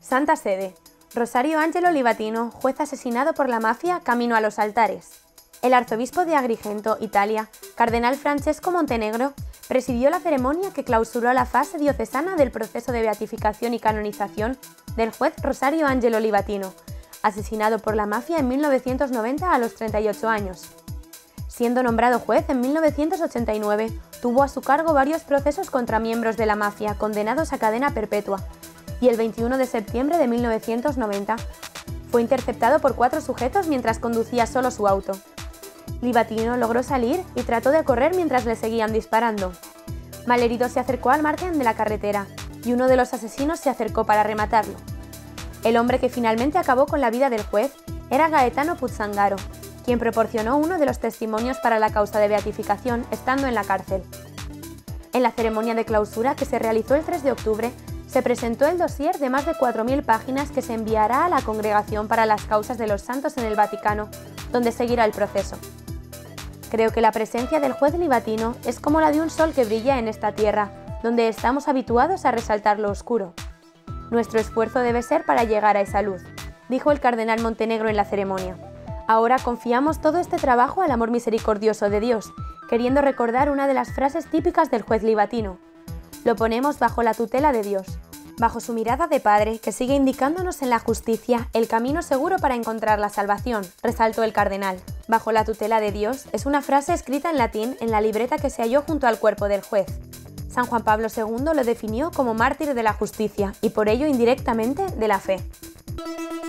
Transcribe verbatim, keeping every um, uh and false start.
Santa Sede. Rosario Angelo Livatino, juez asesinado por la mafia, camino a los altares. El arzobispo de Agrigento, Italia, cardenal Francesco Montenegro, presidió la ceremonia que clausuró la fase diocesana del proceso de beatificación y canonización del juez Rosario Angelo Livatino, asesinado por la mafia en mil novecientos noventa a los treinta y ocho años. Siendo nombrado juez en mil novecientos ochenta y nueve, tuvo a su cargo varios procesos contra miembros de la mafia condenados a cadena perpetua, y el veintiuno de septiembre de mil novecientos noventa fue interceptado por cuatro sujetos mientras conducía solo su auto. Livatino logró salir y trató de correr mientras le seguían disparando. Malherido se acercó al margen de la carretera y uno de los asesinos se acercó para rematarlo. El hombre que finalmente acabó con la vida del juez era Gaetano Puzzangaro, quien proporcionó uno de los testimonios para la causa de beatificación estando en la cárcel. En la ceremonia de clausura que se realizó el tres de octubre, se presentó el dossier de más de cuatro mil páginas que se enviará a la Congregación para las Causas de los Santos en el Vaticano, donde seguirá el proceso. Creo que la presencia del juez Livatino es como la de un sol que brilla en esta tierra, donde estamos habituados a resaltar lo oscuro. Nuestro esfuerzo debe ser para llegar a esa luz, dijo el cardenal Montenegro en la ceremonia. Ahora confiamos todo este trabajo al amor misericordioso de Dios, queriendo recordar una de las frases típicas del juez Livatino. Lo ponemos bajo la tutela de Dios, bajo su mirada de Padre que sigue indicándonos en la justicia el camino seguro para encontrar la salvación, resaltó el cardenal. Bajo la tutela de Dios es una frase escrita en latín en la libreta que se halló junto al cuerpo del juez. San Juan Pablo segundo lo definió como mártir de la justicia y por ello indirectamente de la fe.